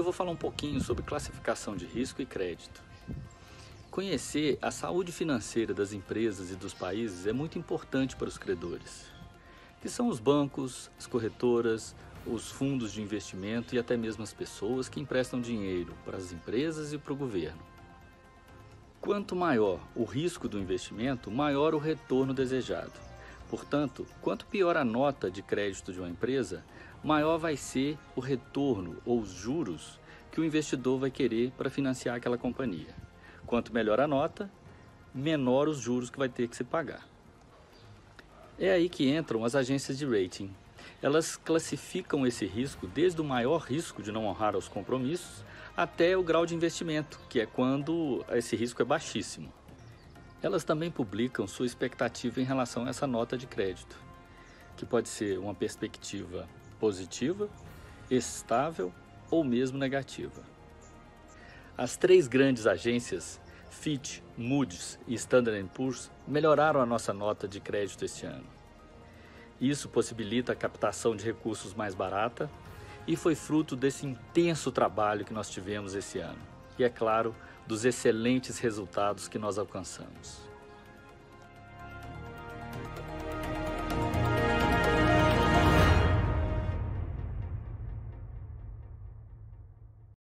eu vou falar um pouquinho sobre classificação de risco e crédito. Conhecer a saúde financeira das empresas e dos países é muito importante para os credores, que são os bancos, as corretoras, os fundos de investimento e até mesmo as pessoas que emprestam dinheiro para as empresas e para o governo. Quanto maior o risco do investimento, maior o retorno desejado. Portanto, quanto pior a nota de crédito de uma empresa, maior vai ser o retorno ou os juros que o investidor vai querer para financiar aquela companhia. Quanto melhor a nota, menor os juros que vai ter que se pagar. É aí que entram as agências de rating. Elas classificam esse risco desde o maior risco de não honrar aos compromissos até o grau de investimento, que é quando esse risco é baixíssimo. Elas também publicam sua expectativa em relação a essa nota de crédito, que pode ser uma perspectiva positiva, estável ou mesmo negativa. As três grandes agências, Fitch, Moody's e Standard & Poor's, melhoraram a nossa nota de crédito este ano. Isso possibilita a captação de recursos mais barata e foi fruto desse intenso trabalho que nós tivemos esse ano. E, é claro, dos excelentes resultados que nós alcançamos.